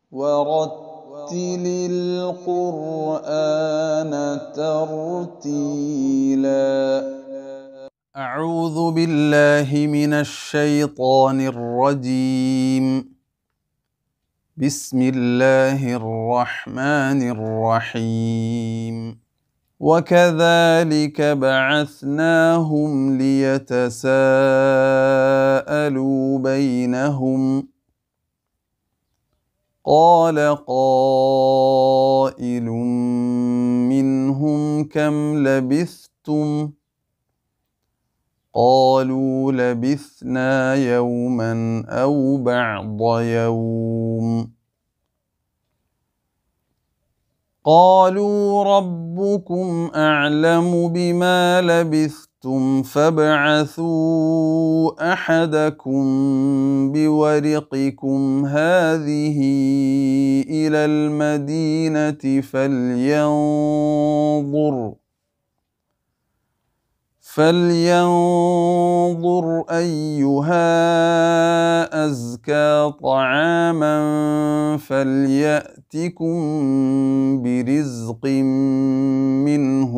ورتل القرآن ترتيلا. أعوذ بالله من الشيطان الرجيم. بسم الله الرحمن الرحيم. وكذلك بعثناهم ليتساءلوا بينهم. قال قائل منهم كم لبثتم؟ قالوا لبثنا يوما أو بعض يوم. قالوا ربكم أعلم بما لبثتم فابعثوا أحدكم بورقكم هذه إلى المدينة فلينظر أيها أزكى طعاما فليأتكم برزق منه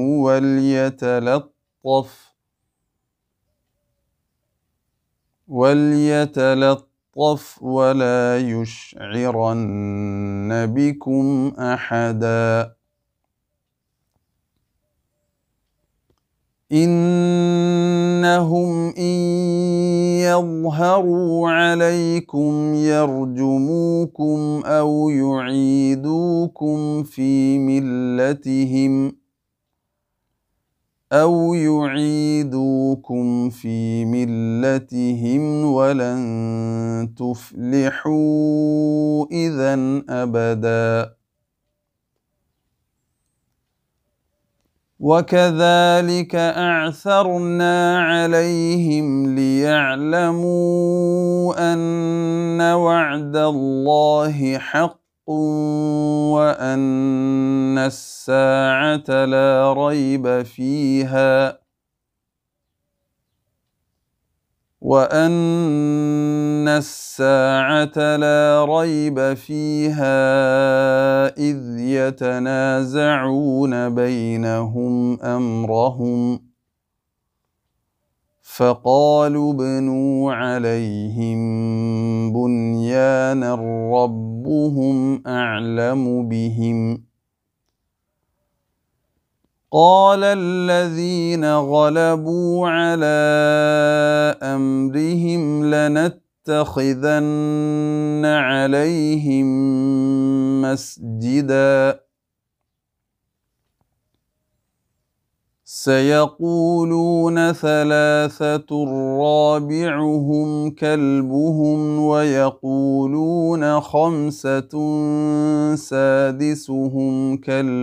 وليتلطف ولا يشعرن بكم أحدا. إنهم إن يظهروا عليكم يرجموكم أو يعيدوكم في ملتهم ولن تفلحوا إذا أبدا. وكذلك أعثرنا عليهم ليعلموا أن وعد الله حق وأن الساعة لا ريب فيها إذ يتنازعون بينهم أمرهم فقالوا ابنوا عليهم بنيانا ربهم أعلم بهم. قال الذين غلبوا على أمرهم لنتخذن عليهم مسجدا. سيقولون ثلاثة رابعهم كلبهم ويقولون خمسة سادسهم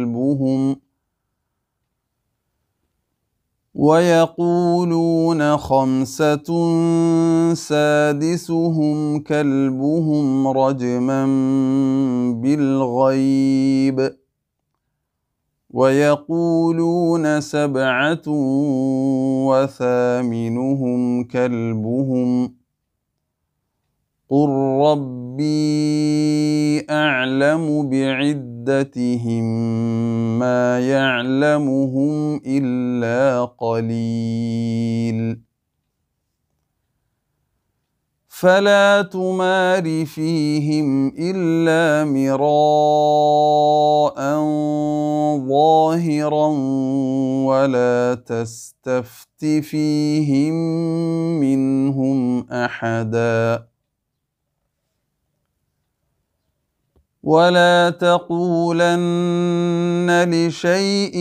كلبهم رجما بالغيب ويقولون 7 وثامنهم كلبهم قل ربي أعلم بعدتهم ما يعلمهم إلا قليل. فلا تمار فيهم إلا مراء ظاهرا ولا تستفت فيهم منهم أحدا. ولا تقولن لشيء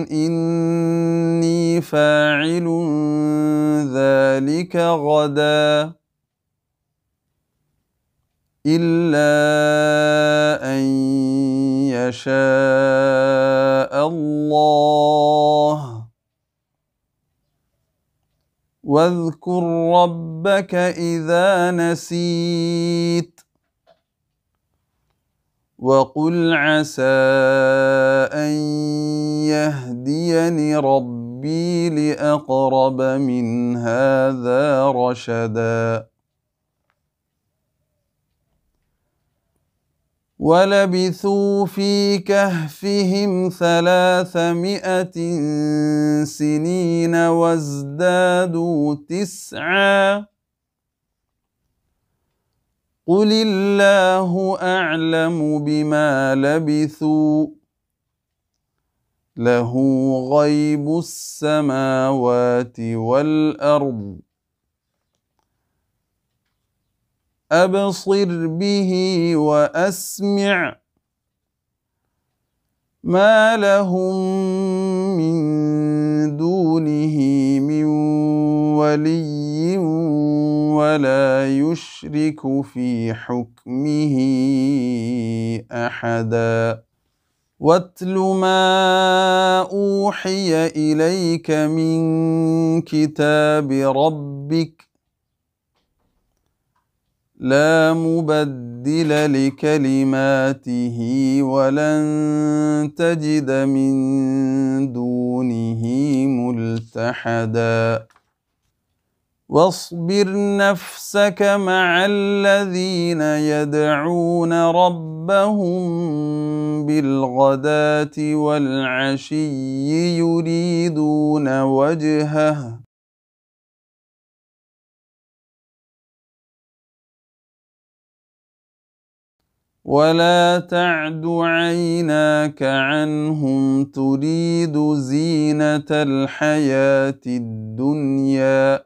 إني فاعل ذلك غدا إلا أن يشاء الله. واذكر ربك إذا نسيت وقل عسى أن يهديني ربي لأقرب من هذا رشدا. ولبثوا في كهفهم 300 سنين وازدادوا 9 قل الله أعلم بما لبثوا له غيب السماوات والأرض أبصر به وأسمع ما لهم من دونه من ولي ولا يشرك في حكمه أحدا واتل ما أوحي إليك من كتاب ربك لا مبدل لكلماته ولن تجد من دونه ملتحدا واصبر نفسك مع الذين يدعون ربهم بالغداة والعشي يريدون وجهه ولا تعد عيناك عنهم تريد زينة الحياة الدنيا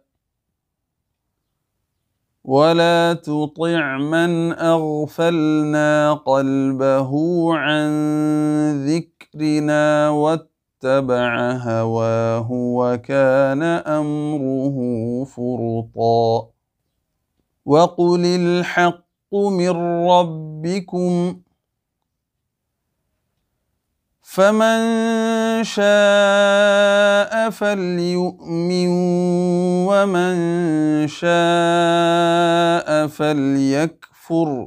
ولا تطع من أغفلنا قلبه عن ذكرنا واتبع هواه وكان أمره فرطا وقل الحق من ربكم فمن شاء فليؤمن ومن شاء فليكفر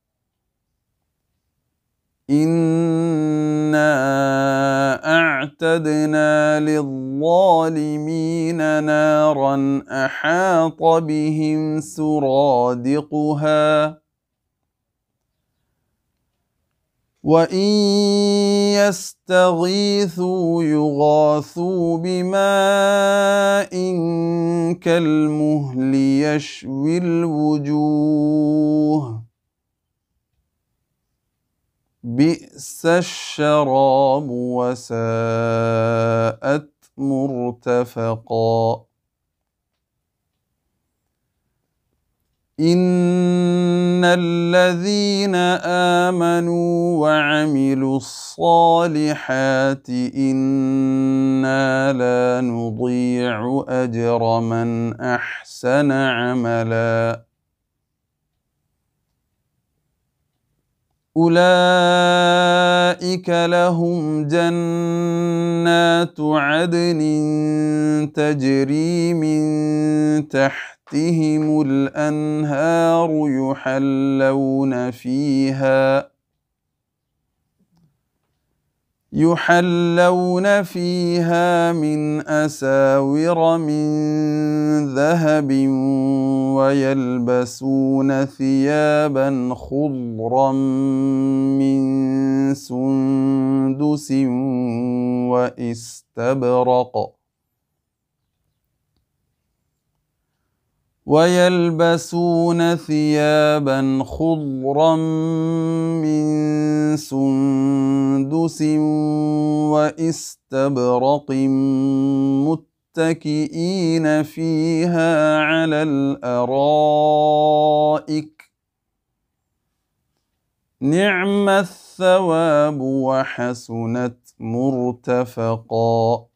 إنا أعتدنا للظالمين نارا أحاط بهم سرادقها وإن يستغيثوا يغاثوا بماء كالمهل يشوي الوجوه بئس الشراب وساءت مرتفقا إن الذين آمنوا وعملوا الصالحات إنا لا نضيع أجر من أحسن عملا أولئك لهم جنات عدن تجري من تحتهم الأنهار يحلون فيها من أساور من ذهب ويلبسون ثيابا خضرا من سندس وإستبرق متكئين فيها على الأرائك نعم الثواب وحسنت مرتفقا